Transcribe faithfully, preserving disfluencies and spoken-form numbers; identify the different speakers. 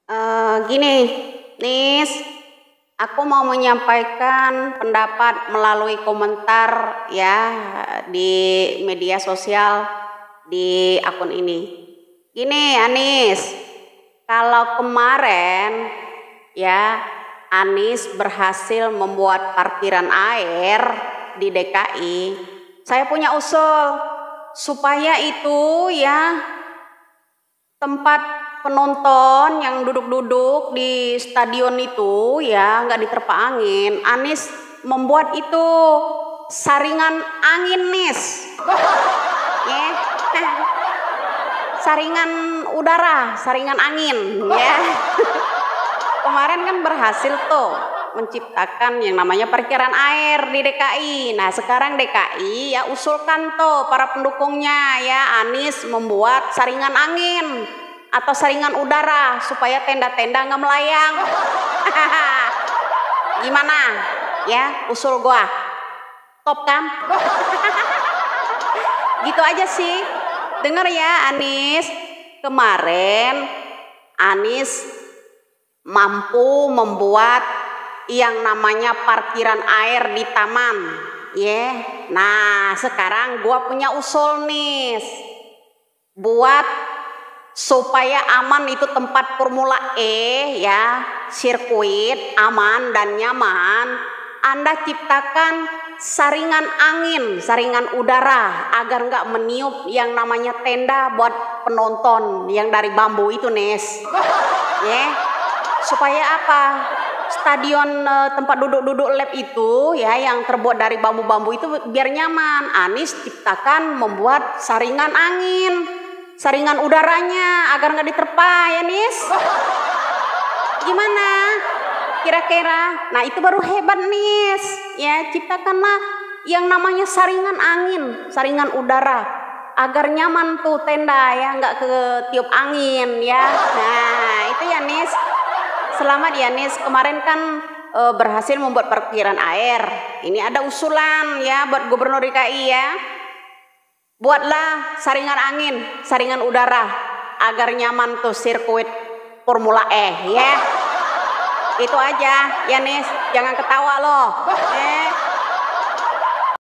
Speaker 1: Eh, gini, Nis, aku mau menyampaikan pendapat melalui komentar ya di media sosial di akun ini. Gini, Anis, kalau kemarin ya Anis berhasil membuat parkiran air di D K I, saya punya usul supaya itu ya tempat penonton yang duduk-duduk di stadion itu ya nggak diterpa angin. Anis membuat itu saringan angin, Nis, ya. Saringan udara, saringan angin, ya. Kemarin kan berhasil tuh menciptakan yang namanya parkiran air di D K I. Nah sekarang D K I ya usulkan tuh para pendukungnya ya Anis membuat saringan angin atau saringan udara supaya tenda-tenda nggak melayang. Gimana ya usul gua? Top kan? Gitu aja sih. Dengar ya Anis, kemarin Anis mampu membuat yang namanya parkiran air di taman, ya. Yeah. Nah, sekarang gua punya usul nih, buat supaya aman itu tempat Formula E ya, sirkuit aman dan nyaman. Anda ciptakan saringan angin, saringan udara agar nggak meniup yang namanya tenda buat penonton yang dari bambu itu, Nes. Ya. Yeah. Supaya apa? Stadion uh, tempat duduk-duduk lab itu ya yang terbuat dari bambu-bambu itu biar nyaman. Anis ciptakan membuat saringan angin, saringan udaranya agar nggak diterpa ya, Nis. Gimana? Kira-kira? Nah itu baru hebat, Nis. Ya ciptakanlah yang namanya saringan angin, saringan udara agar nyaman tuh tenda ya nggak ketiup angin ya. Nah itu ya, Nis. Selamat ya, Nis. Kemarin kan e, berhasil membuat parkiran air. Ini ada usulan ya buat Gubernur D K I ya. Buatlah saringan angin, saringan udara agar nyaman tuh sirkuit Formula E ya. Itu aja ya, Nis. Jangan ketawa loh. Eh.